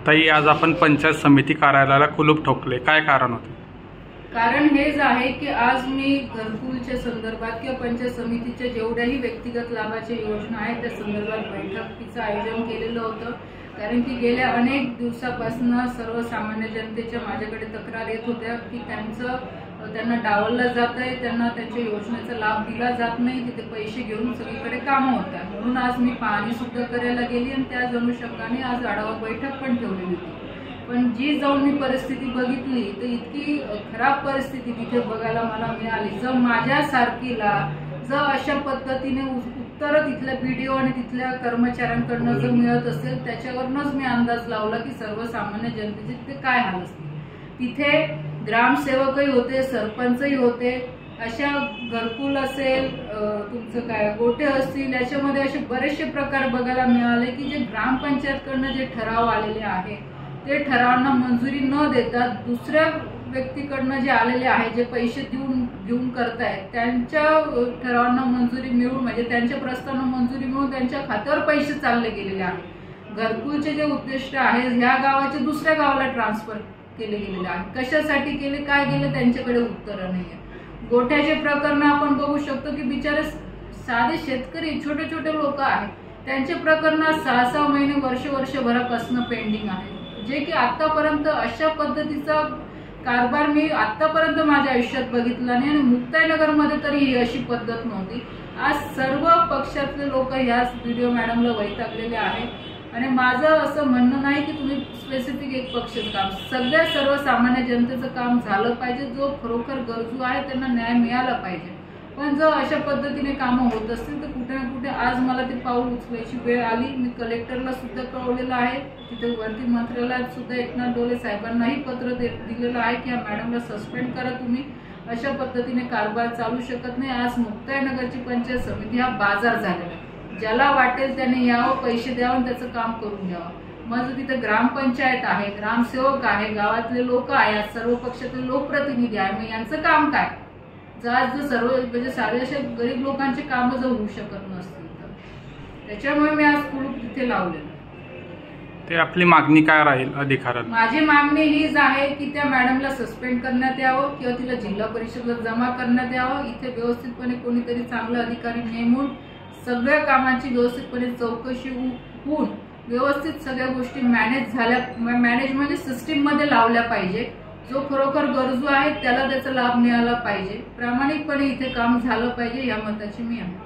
ताई, आज आपण पंचायत समिती कार्यालयाला कुलूप ठोकले, काय कारण होते? कारण हेच आहे की आज मी घरकुलच्या संदर्भात किंवा पंचायत समितीच्या जेवढ्याही व्यक्तिगत लाभाच्या योजना आहेत त्या संदर्भात बैठकीचं आयोजन केलेलं होतं। कारण की गेल्या अनेक दिवसापासून सर्वसामान्य जनतेच्या माझ्याकडे तक्रार येत होत्या की त्यांना डावललं जात आहे, त्यांना त्यांच्या योजनेचा लाभ दिला जात नाही, तिथे पैसे घेऊन सगळीकडे कामं होतात। म्हणून आज मी पाहणी सुद्धा करायला गेली आणि त्याच अनुषंगाने आज आढावा बैठक पण ठेवलेली होती। पण जी जाऊन मी परिस्थिती बघितली तर इतकी खराब परिस्थिती तिथे बघायला मला मिळाली। जर माझ्यासारखीला जर अशा पद्धतीने उत्तर तिथल्या व्हिडिओ आणि तिथल्या कर्मचाऱ्यांकडून जर मिळत असेल त्याच्यावरूनच मी अंदाज लावला की सर्वसामान्य जनतेचे तिथे काय हाल असतील। तिथे ग्रामसेवकही होते, सरपंचही होते, अशा घरकुल असेल, तुमचं काय गोटे असतील, याच्यामध्ये असे बरेचसे प्रकार बघायला मिळाले की जे ग्रामपंचायतकडून जे ठराव आलेले आहे ते ठरावांना मंजुरी न देता दुसऱ्या व्यक्तीकडनं जे आलेले आहे, जे पैसे घेऊन करतायत त्यांच्या ठरावांना मंजुरी मिळून म्हणजे त्यांच्या प्रस्तावांना मंजुरी मिळून त्यांच्या खात्यावर पैसे चालले गेलेले आहेत। घरकुलचे जे उद्दिष्ट आहे ह्या गावाचे दुसऱ्या गावाला ट्रान्सफर केले गेलेले आहे। कशासाठी केले, काय केले, त्यांच्याकडे उत्तर नाहीये। गोठ्याचे प्रकरण आपण बघू शकतो की बिचारे साधे शेतकरी छोटे छोटे लोक आहेत, त्यांचे प्रकरण 6-6 महिने वर्षभरापासून पेंडिंग आहे, जे की आतापर्यंत अशा पद्धतीचा कारभार मी आतापर्यंत माझ्या आयुष्यात बघितला नाही आणि मुक्ताईनगरमध्ये तरी ही अशी पद्धत नव्हती। आज सर्व पक्षातले लोक ह्याच व्हिडिओ मॅडमला वैतागलेले आहेत आणि माझं असं म्हणणं नाही की तुम्ही स्पेसिफिक एक पक्षाचं काम, सगळ्या सर्वसामान्य जनतेचं काम झालं पाहिजे। जो खरोखर गरजू आहे त्यांना न्याय मिळाला पाहिजे। पण जर अशा पद्धतीने कामं होत असतील तर कुठे ना कुठे आज मला ते पाऊल उचलायची वेळ आली। मी कलेक्टरला सुद्धा कळवलेलं आहे, तिथे वरती मंत्रालयात सुद्धा एकनाथ डोले साहेबांनाही पत्र दिलेलं आहे की या मॅडमला सस्पेंड करा तुम्ही, अशा पद्धतीने कारभार चालू शकत नाही। आज मुक्ताईनगरची पंचायत समिती हा बाजार झालेला आहे, ज्याला वाटेल त्याने यावं, पैसे द्यावं, त्याचं काम करून घ्यावं। मग तिथे ग्रामपंचायत आहे, ग्रामसेवक आहे, गावातले लोक आहेत, सर्व पक्षातले लोकप्रतिनिधी आहे, मग यांचं काम काय? जर सर्व म्हणजे सारे अशा गरीब लोकांचे काम जर होऊ शकत नसतील तर त्याच्यामुळे मी आज कुलूप तिथे लावलेलं। ते आपली मागणी काय राहील अधिकाऱ्याला? माझी मागणी हीच आहे की त्या मॅडमला सस्पेंड करण्यात यावं किंवा तिला जिल्हा परिषदेला जमा करण्यात यावं। इथे व्यवस्थितपणे कोणीतरी चांगला अधिकारी नेमून सगळ्या कामांची व्यवस्थितपणे चौकशी होऊन व्यवस्थित सगळ्या गोष्टी मॅनेज म्हणजे सिस्टीम मध्ये लावल्या पाहिजे। जो खरोखर गरजू आहे त्याला त्याचा लाभ मिळाला पाहिजे। प्रामाणिकपणे इथे काम झालं पाहिजे या मताची मी आहे।